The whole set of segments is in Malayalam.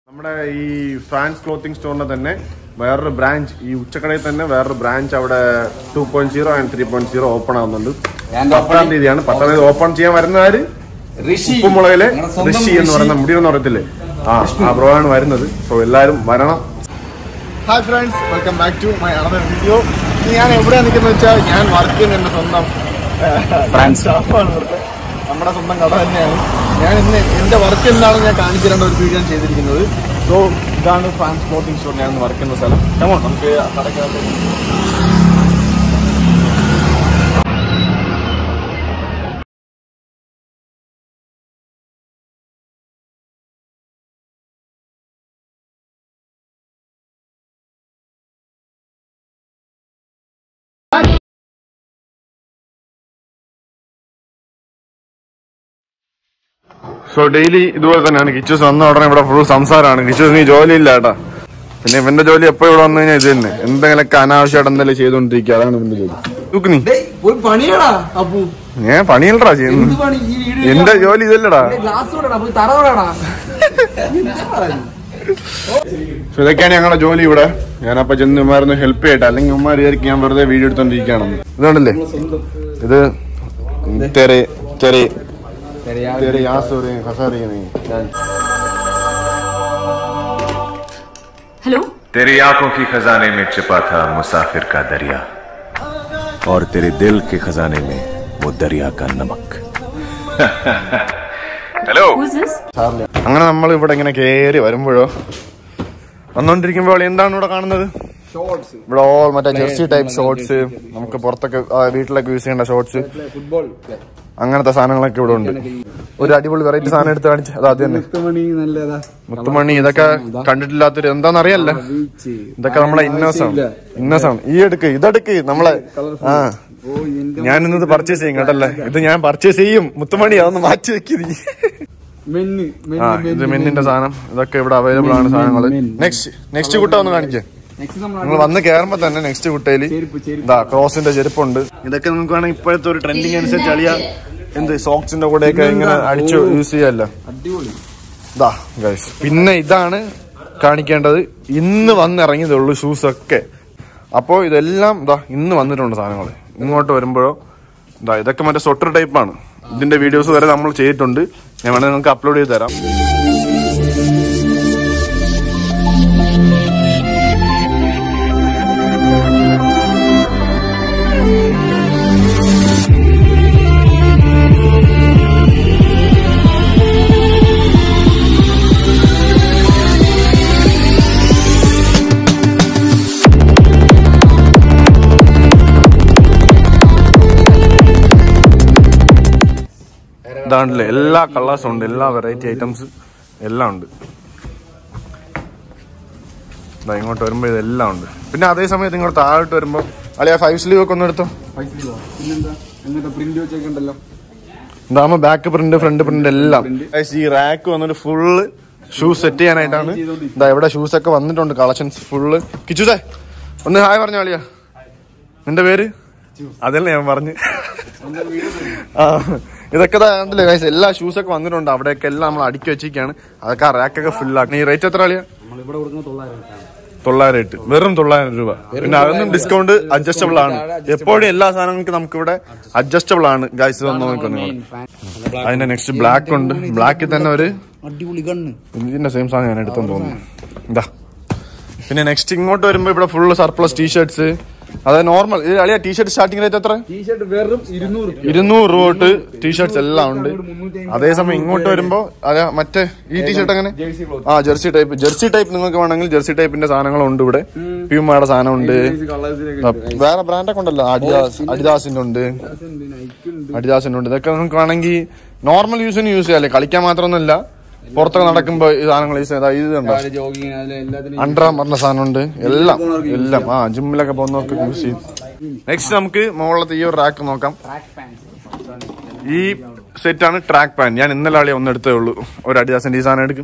നമ്മുടെ ഈ ഫാൻസ് ക്ലോത്തിങ് സ്റ്റോറിന്റെ തന്നെ വേറൊരു ബ്രാഞ്ച് ഈ ഉച്ചക്കടയിൽ തന്നെ വേറൊരു ബ്രാഞ്ച് അവിടെ 2.0 ആൻഡ് 3.0 ഓപ്പൺ ആവുന്നുണ്ട്. 10-ാം തീയതിയാണ്. 10-ാം തീയതി ഓപ്പൺ ചെയ്യാൻ വരുന്നവര് ഉപ്പുമുളകിലെ ഋഷി എന്ന് പറയുന്ന മുടിയെന്ന് പറയത്തില്ലേ, ആ ബ്രോ ആണ് വരുന്നത്. സോ എല്ലാരും വരണം. Hi friends, welcome back to my another video. ഞാൻ എവിടെയാണ് നിൽക്കുന്നത് വെച്ചാൽ ഞാൻ വർക്ക് ചെയ്യുന്ന എന്റെ സ്വന്തം സ്റ്റാഫാണ്. നമ്മുടെ സ്വന്തം കട തന്നെയാണ്. ഞാൻ ഇന്ന് എന്റെ വർക്ക് എന്താണെന്ന് ഞാൻ കാണിച്ചു തരേണ്ട ഒരു വീഡിയോ ചെയ്തിരിക്കുന്നത്. സോ ഇതാണ് ഫാൻസ് ക്ലോത്തിങ് സ്റ്റോർ ഞാൻ വർക്ക് ചെയ്യുന്ന സ്ഥലം. നമുക്ക് കടക്കകത്ത് സോ ഡെയിലി ഇതുപോലെ തന്നെയാണ്. കിച്ചൂസ് വന്ന ഉടനെ ഇവിടെ ഫുൾ സംസാരമാണ്. കിച്ചൂസ് നീ ജോലി ഇല്ല കേട്ടാ. പിന്നെ ഇവന്റെ ജോലി എപ്പോ ഇവിടെ വന്നു കഴിഞ്ഞാൽ ഇത് തന്നെ, എന്തെങ്കിലുമൊക്കെ അനാവശ്യമായിട്ട് എന്തെങ്കിലും ചെയ്തോണ്ടിരിക്കുക. അതാണ് ഇവന്റെ ജോലി. നീ ഞാൻ പണിയല്ലടാ ചെയ്യുന്നു. എന്റെ ജോലി ഇതല്ലടാ. ഇതൊക്കെയാണ് ഞങ്ങളുടെ ജോലി ഇവിടെ. ഞാനപ്പോ ചെന്ന് ഉമ്മാരൊന്ന് ഹെൽപ്പ് ചെയ്യട്ടെ, അല്ലെങ്കിൽ ഉമ്മാർ വിചാരിക്കും ഞാൻ വെറുതെ വീഡിയോ എടുത്തോണ്ടിരിക്കുകയാണെന്ന്. ഇതുകൊണ്ടല്ലേ ഇത് तेरे यहाँ सो रहे हैं, फंसा रही नहीं। हेलो। तेरी आंखों की खजाने में छिपा था मुसाफिर का दरिया, और तेरे दिल के खजाने में वो दरिया का नमक। हेलो। അങ്ങനെ നമ്മൾ ഇവിടെ ഇങ്ങനെ കേറി വരുമ്പോഴോ വന്നോണ്ടിരിക്കുമ്പോൾ എന്താണ് ഇവിടെ കാണുന്നത്? ഇവിടെ ഓൾ മറ്റേ ജെർസി ടൈപ്പ് ഷോർട്സ്, നമുക്ക് പുറത്തൊക്കെ വീട്ടിലൊക്കെ യൂസ് ചെയ്യേണ്ട ഷോർട്സ്, അങ്ങനത്തെ സാധനങ്ങളൊക്കെ ഇവിടെ ഉണ്ട്. ഒരു അടിപൊളി വെറൈറ്റി സാധനം എടുത്ത് കാണിച്ച് അത് തന്നെ മുത്തുമണി. ഇതൊക്കെ കണ്ടിട്ടില്ലാത്തൊരു എന്താന്നറിയല്ല. ഇതൊക്കെ നമ്മളെ ഇന്നസാണ്. ഈ ഇതെടുക്ക് നമ്മളെ. ഞാൻ ഇന്നത് പർച്ചേസ് ചെയ്യും കേട്ടല്ലേ. ഇത് ഞാൻ പർച്ചേസ് ചെയ്യും. മുത്തുമണി അതൊന്ന് മാറ്റി വെക്കി. ഇത് മെന്നിന്റെ സാധനം. ഇതൊക്കെ ഇവിടെ അവൈലബിൾ ആണ് സാധനങ്ങള്. നെക്സ്റ്റ് കുട്ട ഒന്ന് കാണിക്കേ. നിങ്ങൾ വന്ന് കയറുമ്പോ തന്നെ നെക്സ്റ്റ് കുട്ടയില് ഇതാ ക്രോസിന്റെ ചെരുപ്പുണ്ട്. ഇതൊക്കെ നിങ്ങൾക്ക് വേണമെങ്കിൽ ഇപ്പോഴത്തെ ഒരു ട്രെൻഡിങ് അനുസരിച്ച് അളിയാ എന്ത് സോക്സിന്റെ കൂടെയൊക്കെ ഇങ്ങനെ അടിച്ചു യൂസ് ചെയ്യാല്ലോ. ഇതാ ഗൈസ്, പിന്നെ ഇതാണ് കാണിക്കേണ്ടത്. ഇന്ന് വന്നിറങ്ങിയതേ ഉള്ളൂ ഷൂസ് ഒക്കെ. അപ്പോ ഇതെല്ലാം ഇതാ ഇന്ന് വന്നിട്ടുണ്ട് സാധനങ്ങൾ. ഇങ്ങോട്ട് വരുമ്പോഴോ ഇതാ ഇതൊക്കെ മറ്റേ സ്വെറ്റർ ടൈപ്പാണ്. ഇതിന്റെ വീഡിയോസ് വരെ നമ്മൾ ചെയ്തിട്ടുണ്ട്. ഞാൻ വേണമെങ്കിൽ നിങ്ങൾക്ക് അപ്ലോഡ് ചെയ്ത് തരാം. ഇതാണ്ടല്ലേ എല്ലാ കളേഴ്സും ഉണ്ട്, എല്ലാ വെറൈറ്റി ഐറ്റംസ് എല്ലാം ഉണ്ട്. ഇങ്ങോട്ട് വരുമ്പോ ഇതെല്ലാം ഉണ്ട്. പിന്നെ അതേ സമയത്ത് ഇങ്ങോട്ട് താഴോട്ട് വരുമ്പോ അല്ലെ 5 സ്ലീവ് ഒക്കെ ഒന്ന് എടുത്തോ. ഇതാകുമ്പോ ബാക്ക് പ്രിന്റ് ഫ്രണ്ട് പ്രിന്റ് എല്ലാം. ഈ റാക്ക് വന്നിട്ട് ഫുള്ള് ഷൂസ് സെറ്റ് ചെയ്യാനായിട്ടാണ്. ഇതാ ഇവിടെ ഷൂസ് ഒക്കെ വന്നിട്ടുണ്ട്, കളക്ഷൻസ് ഫുള്ള്. കിച്ചൂസേ ഒന്ന് ഹായ് പറഞ്ഞ ആളിയാ. നിന്റെ പേര് അതല്ലേ ഞാൻ പറഞ്ഞു. ഇതൊക്കെ കണ്ടില്ലേ ഗൈസ്, എല്ലാ ഷൂസൊക്കെ വന്നിട്ടുണ്ട്. അവിടെയൊക്കെ എല്ലാം നമ്മൾ അടുക്കി വെച്ചിരിക്കുകയാണ്. അതൊക്കെ ആ റാക്കൊക്കെ ഫുള്ളാക്കി. ഈ റേറ്റ് എത്ര ആളിയാ? 900, വെറും 900 രൂപ. പിന്നെ അതൊന്നും ഡിസ്കൗണ്ട് അഡ്ജസ്റ്റബിൾ ആണ്. എപ്പോഴും എല്ലാ സാധനങ്ങൾക്കും നമുക്ക് ഇവിടെ അഡ്ജസ്റ്റബിൾ ആണ് ഗൈസ്. ഇതൊന്നും നോക്കുന്നത്. അതിന്റെ നെക്സ്റ്റ് ബ്ലാക്ക് ഉണ്ട്. ബ്ലാക്കിൽ തന്നെ ഒരു ഇതിന്റെ സെയിം സാധനം ഞാൻ എടുത്തെന്ന് തോന്നുന്നു. ഇതാ പിന്നെ നെക്സ്റ്റ് ഇങ്ങോട്ട് വരുമ്പോ ഇവിടെ ഫുള്ള് സർപ്ലസ് ടീഷർട്സ്. അതായത് നോർമൽ അളിയ ടീഷർട്ട് സ്റ്റാർട്ടിംഗ് റേറ്റ് എത്ര? 200 രൂപ തൊട്ട് ടീഷർട്ട്സ് എല്ലാം ഉണ്ട്. അതേസമയം ഇങ്ങോട്ട് വരുമ്പോ അതെ മറ്റേ ഈ ടീഷർട്ട് അങ്ങനെ ജെർസി ടൈപ്പ് നിങ്ങൾക്ക് വേണമെങ്കിൽ ജെർസി ടൈപ്പിന്റെ സാധനങ്ങളുണ്ട് ഇവിടെ. പ്യൂമയുടെ സാധനം ഉണ്ട്. വേറെ ബ്രാൻഡൊക്കെ ഉണ്ടല്ലോ, അഡിദാസിന്റെ ഉണ്ട്. ഇതൊക്കെ നിങ്ങൾക്ക് വേണമെങ്കിൽ നോർമൽ യൂസിന് യൂസ് ചെയ്യാല്ലേ, കളിക്കാൻ മാത്രമൊന്നുമല്ല. പുറത്തൊക്കെ നടക്കുമ്പോ ഈ സാധനങ്ങൾ യൂസ് ചെയ്താൽ ഇത് കണ്ടോ, അണ്ടറാം പറഞ്ഞ സാധനമുണ്ട്. എല്ലാം ജിമ്മിലൊക്കെ പോകുന്നവർക്ക് യൂസ് ചെയ്യും. നെക്സ്റ്റ് നമുക്ക് മുകളിലത്തെ ഈ ഒരു റാക്ക് നോക്കാം. ഈ സെറ്റ് ആണ് ട്രാക്ക് പാന്റ്. ഞാൻ ഇന്നലെ ആളിയെ ഒന്നെടുത്തേ ഉള്ളൂ. ഒരു അഡിദാസിന്റെ ഈ സാധനം എടുക്കും.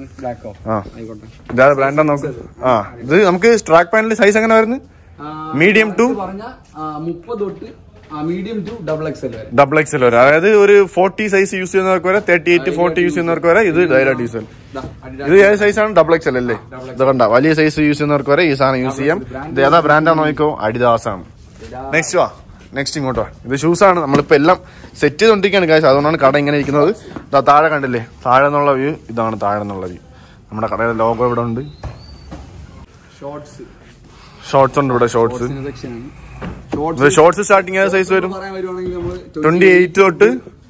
ഇതാ ബ്രാൻഡ് നോക്കും. ഇത് നമുക്ക് ട്രാക്ക് പാന്റിൽ സൈസ് എങ്ങനെ വരുന്നത്? Medium to medium to double XL വരെ. ഡബിൾ എക്സൽ വരെ, അതായത് ഒരു 40 സൈസ് യൂസ് ചെയ്യുന്നവർക്ക് വരെ, 38, 40 യൂസ് ചെയ്യുന്നവർക്ക് വരെ ഇത് ധൈര്യ ഡീസൽ. ഇത് ഏത് സൈസാണ്? ഡബിൾ എക്സൽ അല്ലേ? ഇത് കണ്ട, വലിയ സൈസ് യൂസ് ചെയ്യുന്നവർക്ക് വരെ ഈ സാധനം യൂസ് ചെയ്യാം. ഇത് ഏതാ ബ്രാൻഡാന്ന് നോക്കിക്കോ, അഡിദാസ് ആണ്. നെക്സ്റ്റ് വാ, നെക്സ്റ്റ് ഇങ്ങോട്ട് വാ. ഇത് ഷൂസ് ആണ്. നമ്മളിപ്പോ എല്ലാം സെറ്റ് ചെയ്തോണ്ടിരിക്കുകയാണ് കാശ്, അതുകൊണ്ടാണ് കട ഇങ്ങനെ ഇരിക്കുന്നത്. താഴെ കണ്ടില്ലേ, താഴെ നിന്നുള്ള വ്യൂ ഇതാണ്. താഴെ നിന്നുള്ള വ്യൂ നമ്മുടെ കടയുടെ ലോഗോ ഇവിടെ ഉണ്ട്. ഷോർട്സ് ഉണ്ട് ഇവിടെ. ഷോർട്സ് സ്റ്റാർട്ടിങ് ഏത് സൈസ് വരും? 28 തൊട്ട്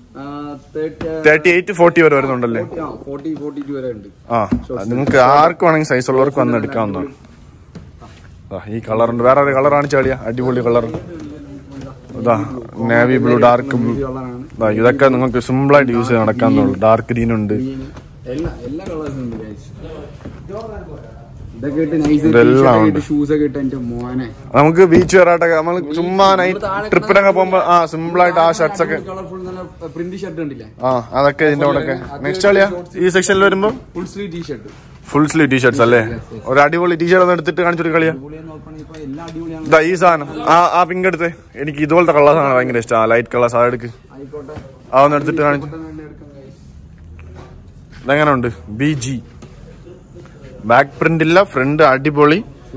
38, 40 വരെ വരുന്നുണ്ടല്ലേ? ആ, നിങ്ങൾക്ക് ആർക്ക് വേണമെങ്കിൽ സൈസ് ഉള്ളവർക്ക് വന്ന് എടുക്കാവുന്നതാണ്. ഈ കളറുണ്ട്. വേറെ ഒരു കളർ കാണിച്ചു കളിയാ, അടിപൊളി കളർ. ഇതാ നേവി ബ്ലൂ, ഡാർക്ക് ബ്ലൂ. ഇതൊക്കെ നിങ്ങൾക്ക് സിമ്പിൾ ആയിട്ട് യൂസ് ചെയ്ത് നടക്കാവുന്നുള്ളൂ. ഡാർക്ക് ഗ്രീൻ ഉണ്ട്. നമുക്ക് ബീച്ച് വരാട്ടൊക്കെ നമ്മൾ ചുമ്മാ നൈറ്റ് ട്രിപ്പിനൊക്കെ പോകുമ്പോ സിമ്പിൾ ആയിട്ട് ആ ഷർട്ട്സ് ഒക്കെ, അതൊക്കെ ഇതിന്റെ കൂടെ ഒക്കെ. നെക്സ്റ്റ് കളിയാ ഈ സെക്ഷനിൽ വരുമ്പോ ഫുൾ സ്ലീവ് ടീഷർട്ട്സ് അല്ലേ? ഒരു അടിപൊളി ടീഷർട്ട് ഒന്ന് എടുത്തിട്ട് കാണിച്ചൊരു കളിയാ. ഈ സാധനം ആ പിങ്ക് എടുത്ത്, എനിക്ക് ഇതുപോലത്തെ കളേഴ്സാണ് ഭയങ്കര ഇഷ്ടം. ലൈറ്റ് കളേഴ്സ് അതെടുക്ക്, അതൊന്ന് എടുത്തിട്ട് കാണിച്ചു. ഇതെങ്ങനെ ഉണ്ട്? BG ബാക്ക് പ്രിന്റ് ഇല്ല, ഫ്രണ്ട് അടിപൊളി.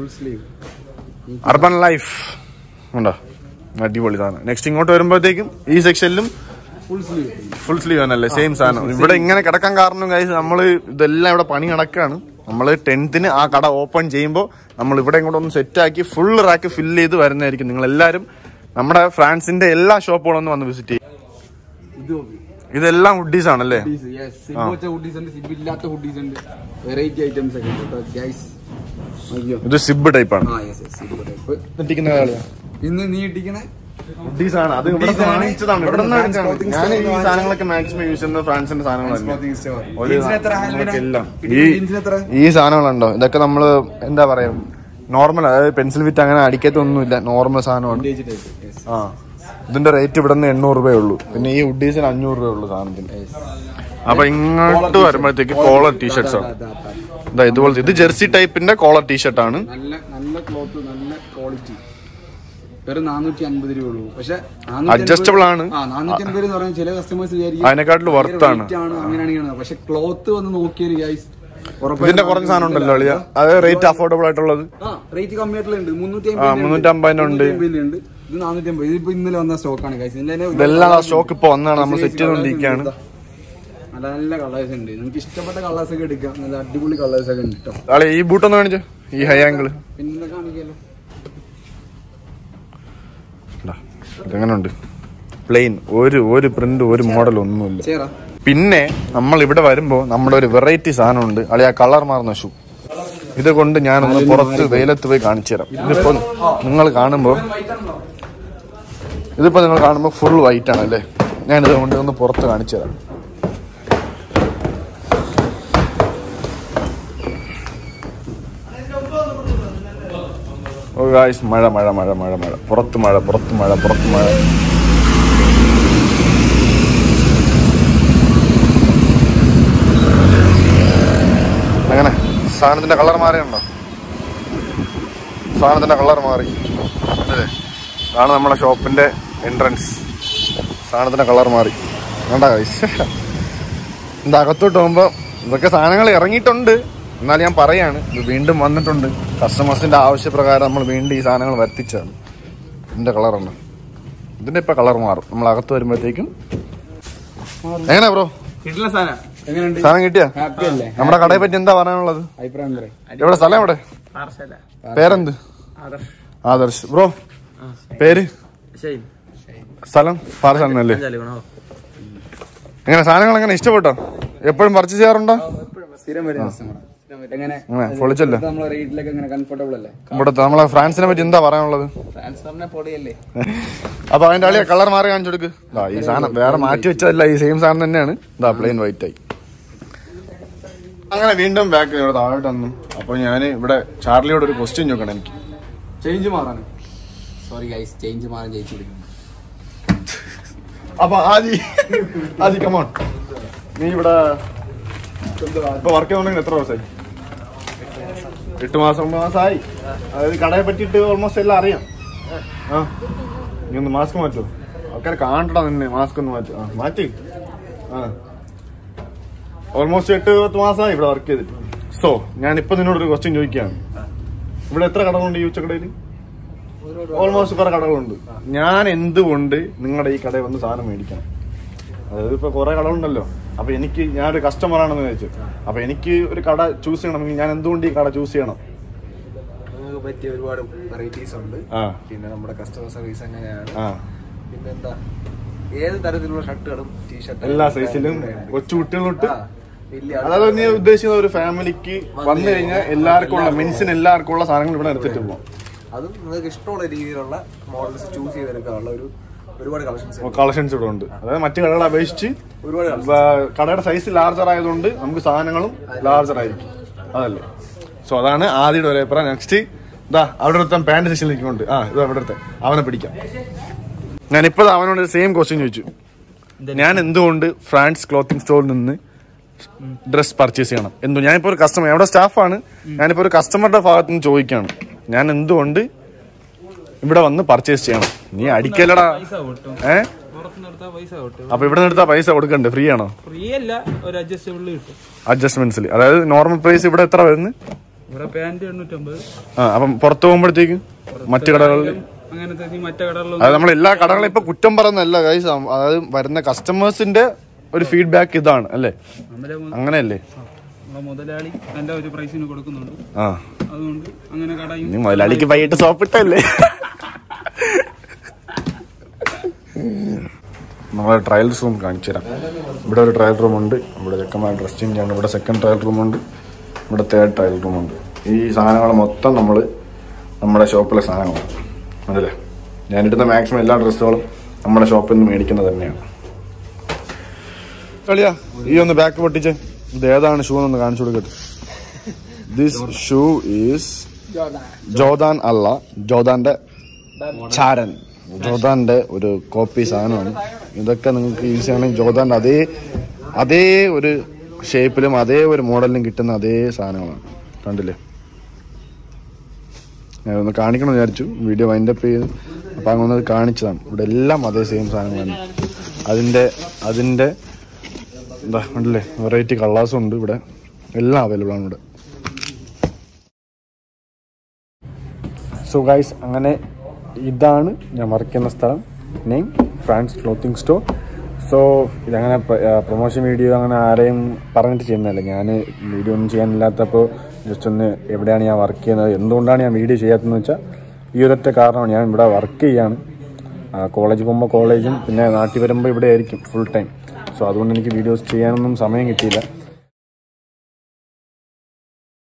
അർബൻ ലൈഫ് ഉണ്ടോ? അടിപൊളി സാധനം. നെക്സ്റ്റ് ഇങ്ങോട്ട് വരുമ്പോഴത്തേക്കും ഈ സെക്ഷനിലും ഫുൾ സ്ലീവ് ആണല്ലേ? സെയിം സാധനം. ഇവിടെ ഇങ്ങനെ കിടക്കാൻ കാരണം കാര്യം നമ്മള് ഇതെല്ലാം ഇവിടെ പണി നടക്കാണ്. നമ്മള് 10th ആ കട ഓപ്പൺ ചെയ്യുമ്പോൾ നമ്മൾ ഇവിടെ ഇങ്ങോട്ട് ഒന്ന് സെറ്റ് ആക്കി ഫുൾ റാക്ക് ഫില്ല് ചെയ്ത് വരുന്നതായിരിക്കും. നിങ്ങൾ എല്ലാവരും നമ്മുടെ ഫ്രാൻസിന്റെ എല്ലാ ഷോപ്പുകളൊന്നും വന്ന് വിസിറ്റ് ചെയ്യും. ഇതെല്ലാം ഹുഡീസ് ആണല്ലേ? ഇത് സിബ് ടൈപ്പ് ആണ്. ഇന്ന് നീ ഇട്ടിക്കണ ഹുഡീസ് ആണ്. അത് ഇവിടെ വാങ്ങിച്ചതാണ്. ഇവിടെ ഞാൻ ഈ സാധനങ്ങളൊക്കെ മാക്സിമം യൂസ് ചെയ്യുന്നത് ഫ്രാൻസിന്റെ സാധനങ്ങളാണ്. ഈ സാധനങ്ങളുണ്ടോ? ഇതൊക്കെ നമ്മള് എന്താ പറയാ, നോർമൽ, അതായത് പെൻസിൽ ഫിറ്റ് അങ്ങനെ അടിക്കത്തൊന്നുമില്ല, നോർമൽ സാധനമാണ്. ഇതിന്റെ റേറ്റ് ഇവിടെ നിന്ന് 800 രൂപയുള്ളൂ. പിന്നെ ഈ ഹുഡീസിന് 500 രൂപയുള്ളൂ സാധനത്തിന്. അപ്പൊ ഇങ്ങോട്ട് വരുമ്പോഴത്തേക്ക് കോളർ ടീഷർട്ട്സ് ആണ്. ഇതുപോലത്തെ ഇത് ജെർസി ടൈപ്പിന്റെ കോളർ ടീഷർട്ട് ആണ്. നല്ല ക്ലോത്ത്, നല്ല ക്വാളിറ്റി. വെറും 450 രൂപയുള്ളൂ. പക്ഷെ അഡ്ജസ്റ്റബിൾ ആണ്. 450 എന്ന് പറഞ്ഞാൽ ചില കസ്റ്റമേഴ്സ് അതിനെക്കാട്ടിലും വർത്ത് ആണ്. അങ്ങനെയാണ്. പക്ഷെ ക്ലോത്ത് വന്ന് നോക്കിയാൽ ഗൈസ് ഇതിന്റെ കുറഞ്ഞ സാധനം ഉണ്ടല്ലോ അളിയ, അത് റേറ്റ് അഫോർഡബിൾ ആയിട്ടുള്ളത്. റേറ്റ് കമ്മിയായിട്ടുള്ള 350 ഉണ്ട്. ഇത് 450. ഇതിപ്പോ ഇന്നലെ വന്ന സ്റ്റോക്കാണ് ഗൈസ്. ഇതെല്ലാം സ്റ്റോക്ക് ഇപ്പൊ വന്നാണ്, നമ്മൾ സെറ്റ് ചെയ്തോണ്ടിരിക്കുകയാണ്. നല്ല നല്ല കളേഴ്സ് ഉണ്ട്. നിങ്ങൾക്ക് ഇഷ്ടപ്പെട്ട കളേഴ്സ് ഒക്കെ എടുക്കാം. നല്ല അടിപൊളി കളേഴ്സ് ഒക്കെ ഉണ്ട് കേട്ടോ. അളെ ഈ ബൂട്ട് ഒന്ന് കാണിച്ചോ, ഈ ഹൈ ആംഗിൾ. പിന്നെ കാണിക്കാലോ. ഇതെങ്ങനെ ഉണ്ട്? പ്ലെയിൻ, ഒരു പ്രിന്റ്, ഒരു മോഡൽ ഒന്നുമില്ല. പിന്നെ നമ്മൾ ഇവിടെ വരുമ്പോ നമ്മുടെ ഒരു വെറൈറ്റി സാധനം ഉണ്ട് അളി, ആ കളർ മാറുന്ന ഷൂ. ഇത് കൊണ്ട് ഞാനൊന്ന് പുറത്ത് വെയിലത്ത് പോയി കാണിച്ചു തരാം. ഇതിപ്പോ നിങ്ങൾ കാണുമ്പോ ഫുൾ വൈറ്റ് ആണ് അല്ലേ? ഞാനിത് കൊണ്ട് ഒന്ന് പുറത്ത് കാണിച്ചു തരാം. ഓ ഗായ്സ്, മഴ മഴ മഴ മഴ മഴ, പുറത്ത് മഴ, പുറത്ത് മഴ, പുറത്ത് മഴ. അങ്ങനെ സാധനത്തിന്റെ കളർ മാറിയുണ്ടോ? സാധനത്തിന്റെ കളർ മാറി അല്ലേ? ഇതാണ് നമ്മുടെ ഷോപ്പിന്റെ എൻട്രൻസ്. സാധനത്തിന്റെ കളർ മാറി. വേണ്ട ഗൈസ്, ഇത് അകത്തോട്ട് പോകുമ്പോ ഇതൊക്കെ സാധനങ്ങൾ ഇറങ്ങിയിട്ടുണ്ട്. എന്നാൽ ഞാൻ പറയാണ്, ഇത് വീണ്ടും വന്നിട്ടുണ്ട്. കസ്റ്റമേഴ്സിന്റെ ആവശ്യപ്രകാരം നമ്മൾ വീണ്ടും ഈ സാധനങ്ങൾ വരുത്തിച്ചാണ്. ഇതിന്റെ കളറുണ്ട്. ഇതിന്റെ ഇപ്പൊ കളർ മാറും നമ്മൾ അകത്ത് വരുമ്പോഴത്തേക്കും. എങ്ങനെയാ ബ്രോ സാധനം കിട്ടിയാ? നമ്മുടെ കടയെ പറ്റി എന്താ പറയാനുള്ളത്? എവിടെ സ്ഥലം? എവിടെ? പേരെന്ത്? ആദർശ്. ബ്രോ പേര്? സ്ഥലം? പാറശാലല്ലേ? എങ്ങനെ സാധനങ്ങൾ എങ്ങനെ ഇഷ്ടപ്പെട്ടോ? എപ്പോഴും പർച്ചേസ് ചെയ്യാറുണ്ടോ? പൊളിച്ചല്ലേ? ഇവിടുത്തെ നമ്മളെ ഫ്രാൻസിനെ പറ്റി എന്താ പറയാനുള്ളത്? അപ്പൊ അതിന്റെ അളിയെ കളർ മാറി കാണിച്ചു കൊടുക്ക്. ഈ സാധനം വേറെ മാറ്റി വെച്ചതല്ല, ഈ സെയിം സാധനം തന്നെയാണ്. ഇതാ പ്ലെയിൻ വൈറ്റ് ആയി. അങ്ങനെ വീണ്ടും ബാക്ക് ഇവിടെ താഴോട്ട് വന്നു. അപ്പൊ ഞാൻ ഇവിടെ ചാർലിയോട് ഒരു ക്വസ്റ്റ്യൻ ചോദിക്കണം. എനിക്ക് ചേഞ്ച് മാറാൻ. സോറി ഗൈസ്, ചേഞ്ച് മാറാൻ ജയിച്ചു. അപ്പൊ ആദി കമോൺ, നീ ഇവിടെ ഇപ്പൊ വർക്ക് ചെയ്യുന്നുണ്ടെങ്കിൽ എത്ര ദിവസമായി? 8 മാസമായി. അതായത് കടയെ പറ്റിയിട്ട് ഓൾമോസ്റ്റ് എല്ലാം അറിയാം. നീ ഒന്ന് മാസ്ക് മാറ്റോ? ആൾക്കാരെ കാണണ്ട നിന്നെ. മാസ്ക് ഒന്ന് മാറ്റി. മാറ്റി. ഓൾമോസ്റ്റ് 8-10 മാസമായി ഇവിടെ വർക്ക് ചെയ്തിട്ട്. സോ ഞാനിപ്പോ നിന്നോടൊരു ക്വസ്റ്റ്യൻ ചോദിക്കുകയാണ്. ഇവിടെ എത്ര കടകളുണ്ട് ഈ ഉച്ചക്കടയിൽ? ഓൾമോസ്റ്റ് കുറെ കടകളുണ്ട്. ഞാൻ എന്തുകൊണ്ട് നിങ്ങളുടെ ഈ കടയിൽ വന്ന് സാധനം മേടിക്കണം? അതായത് ഇപ്പൊ കുറെ കടകളുണ്ടല്ലോ. അപ്പൊ ഞാനൊരു കസ്റ്റമർ ആണെന്ന് ചോദിച്ചു. അപ്പൊ എനിക്ക് ഒരു കട ചൂസ് ചെയ്യണമെങ്കിൽ ഞാൻ എന്തുകൊണ്ട് ഈ കട ചൂസ് ചെയ്യണം? നമുക്ക് പറ്റിയ ഒരുപാട് വെറൈറ്റീസ് ഉണ്ട്. പിന്നെ നമ്മുടെ കസ്റ്റമർ സർവീസ് എങ്ങനെയാണ്, പിന്നെന്താ ഏത് തരത്തിലുള്ള ഷർട്ടുകളും ടീഷർട്ടും എല്ലാ സൈസിലും കൊച്ചു കുട്ടികളൊട്ട്. അതായത് നീ ഉദ്ദേശിക്കുന്ന ഒരു ഫാമിലിക്ക് വന്നു കഴിഞ്ഞാൽ എല്ലാവർക്കും ഉള്ള മെൻസിന് എല്ലാവർക്കും ഉള്ള സാധനങ്ങൾ ഇവിടെ എടുത്തിട്ട് പോകും. അതും നിങ്ങൾക്ക് ഇഷ്ടമുള്ള രീതിയിലുള്ള മോഡൽസ് ചൂസ് ചെയ്തെടുക്കാനുള്ള ഒരുപാട് കളക്ഷൻസ് ഇവിടെ ഉണ്ട്. അതായത് മറ്റു കടകളെ അപേക്ഷിച്ച് ഒരുപാട് കടയുടെ സൈസ് ലാർജർ ആയതുകൊണ്ട് നമുക്ക് സാധനങ്ങളും ലാർജർ ആയിരിക്കും. അതല്ലേ? സോ അതാണ് ആദ്യയുടെ ഒരു അഭിപ്രായം. നെക്സ്റ്റ് ഇതാ അവിടെ ഒരുത്തൻ പാന്റ് സെക്ഷനിലേക്ക് കൊണ്ട് ഇത് അവിടെ അടുത്ത് അവനെ പിടിക്കാം. ഞാനിപ്പോ അവനോട് സെയിം ക്വസ്റ്റ്യൻ ചോദിച്ചു. ഞാൻ എന്തുകൊണ്ട് ഫ്രാൻസ് ക്ലോത്തിങ് സ്റ്റോറിൽ നിന്ന് ഡ്രസ് പർച്ചേസ് ചെയ്യണം? ഞാനിപ്പോ ഒരു കസ്റ്റമർ, എവിടെ സ്റ്റാഫാണ്, ഞാനിപ്പോ ഒരു കസ്റ്റമറുടെ ഭാഗത്ത് നിന്ന് ചോദിക്കുകയാണ്. ഞാൻ എന്തുകൊണ്ട് ഇവിടെ വന്ന് പർച്ചേസ് ചെയ്യണം? നീ അടിക്കലടാ. അപ്പൊ ഇവിടെ നിന്ന് എടുത്താ പൈസ കൊടുക്കണ്ടേ? ഫ്രീ ആണോ? അഡ്ജസ്റ്റ്മെന്റ്സിൽ. അതായത് നോർമൽ പ്രൈസ് ഇവിടെ എത്ര വരുന്നത്? അപ്പം പുറത്തു പോകുമ്പോഴത്തേക്ക് മറ്റു കടകളിൽ അത് നമ്മൾ എല്ലാ കടകളും ഇപ്പൊ കുറ്റം പറയുന്നല്ല ഗൈസ്. അതായത് വരുന്ന കസ്റ്റമേഴ്സിന്റെ ഒരു ഫീഡ്ബാക്ക് ഇതാണ് അല്ലേ? അങ്ങനെയല്ലേ? നീ മുതലാളിക്ക് വൈകിട്ട് സോപ്പിട്ടല്ലേ? നമ്മളെ ട്രയൽ റൂം കാണിച്ചു തരാം. ഇവിടെ ഒരു ട്രയൽ റൂം ഉണ്ട്. ഇവിടെ ചെക്കന്മാർ ഡ്രസ് ചേഞ്ച് ആണ്. ഇവിടെ സെക്കൻഡ് ട്രയൽ റൂം ഉണ്ട്. ഇവിടെ തേർഡ് ട്രയൽ റൂം ഉണ്ട്. ഈ സാധനങ്ങൾ മൊത്തം നമ്മുടെ ഷോപ്പിലെ സാധനങ്ങളാണ്. അതല്ലേ? ഞാനിടുന്ന മാക്സിമം എല്ലാ ഡ്രസ്സുകളും നമ്മുടെ ഷോപ്പിൽ നിന്ന് മേടിക്കുന്നത് തന്നെയാണ്. കളിയാ ഈ ഒന്ന് ബാക്ക് പൊട്ടിച്ച്. ഇത് ഏതാണ് ഷൂ എന്നൊന്ന് കാണിച്ചു കൊടുക്കട്ടെ. ദിസ് ഷൂ ഈസ് ജോർദാൻ അല്ല, ജോർദാന്റെ ചാരൻ. ജോർദാന്റെ ഒരു കോപ്പി സാധനമാണ്. ഇതൊക്കെ നിങ്ങൾക്ക് യൂസ് ചെയ്യണമെങ്കിൽ ജോർദാന്റെ അതേ ഒരു ഷേപ്പിലും അതേ ഒരു മോഡലിലും കിട്ടുന്ന അതേ സാധനങ്ങളാണ്. കണ്ടില്ലേ? ഞാനൊന്ന് കാണിക്കണമെന്ന് വിചാരിച്ചു, വീഡിയോ വൈൻഡപ്പ് ചെയ്ത്. അപ്പം അങ്ങനെ കാണിച്ചതാണ്. ഇവിടെ എല്ലാം അതേ സെയിം സാധനങ്ങളാണ്. അതിൻ്റെ എന്താ കണ്ടില്ലേ? വെറൈറ്റി കളേഴ്സും ഉണ്ട്. ഇവിടെ എല്ലാം അവൈലബിൾ ആണ് ഇവിടെ. സോ ഗൈസ്, അങ്ങനെ ഇതാണ് ഞാൻ വർക്ക് ചെയ്യുന്ന സ്ഥലം. Name France clothing store. So ഇതങ്ങനെ പ്രൊമോഷൻ വീഡിയോ അങ്ങനെ ആരെയും പറഞ്ഞിട്ട് ചെയ്യുന്നതല്ല. ഞാൻ വീഡിയോ ഒന്നും ചെയ്യാനില്ലാത്തപ്പോൾ ജസ്റ്റ് ഒന്ന് എവിടെയാണ് ഞാൻ വർക്ക് ചെയ്യുന്നത്, എന്തുകൊണ്ടാണ് ഞാൻ വീഡിയോ ചെയ്യാത്തതെന്ന് വെച്ചാൽ ഈ ഒരൊറ്റ കാരണമാണ്. ഞാൻ ഇവിടെ വർക്ക് ചെയ്യാണ്. കോളേജ് പോകുമ്പോൾ കോളേജും പിന്നെ നാട്ടിൽ വരുമ്പോൾ ഇവിടെ ആയിരിക്കും ഫുൾ ടൈം. സോ അതുകൊണ്ട് എനിക്ക് വീഡിയോസ് ചെയ്യാനൊന്നും സമയം കിട്ടിയില്ല.